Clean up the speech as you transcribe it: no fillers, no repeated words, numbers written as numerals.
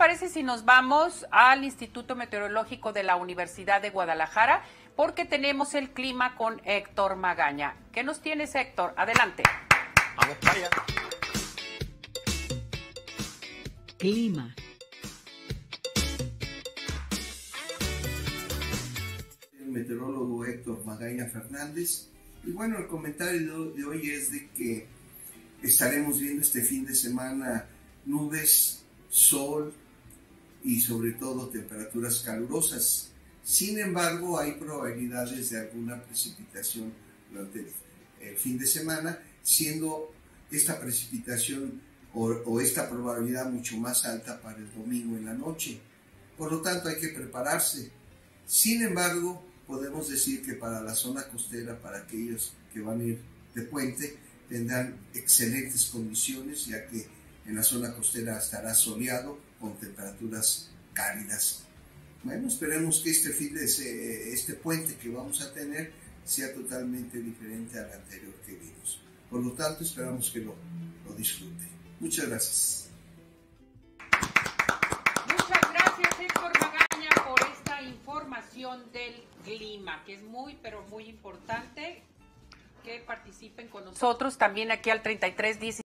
parece si nos vamos al Instituto Meteorológico de la Universidad de Guadalajara? Porque tenemos el clima con Héctor Magaña. ¿Qué nos tienes, Héctor? Adelante. Vamos para allá. Clima. El meteorólogo Héctor Magaña Fernández. Y bueno, el comentario de hoy es de que estaremos viendo este fin de semana nubes, sol y sobre todo temperaturas calurosas. Sin embargo, hay probabilidades de alguna precipitación durante el fin de semana, siendo esta precipitación o esta probabilidad mucho más alta para el domingo en la noche. Por lo tanto, hay que prepararse. Sin embargo, podemos decir que para la zona costera, para aquellos que van a ir de puente, tendrán excelentes condiciones, ya que en la zona costera estará soleado con temperaturas cálidas. Bueno, esperemos que este puente que vamos a tener sea totalmente diferente al anterior que vimos. Por lo tanto, esperamos que lo disfruten. Muchas gracias. Muchas gracias, Héctor Magaña, por esta información del clima, que es muy, pero muy importante que participen con nosotros también aquí al 3310.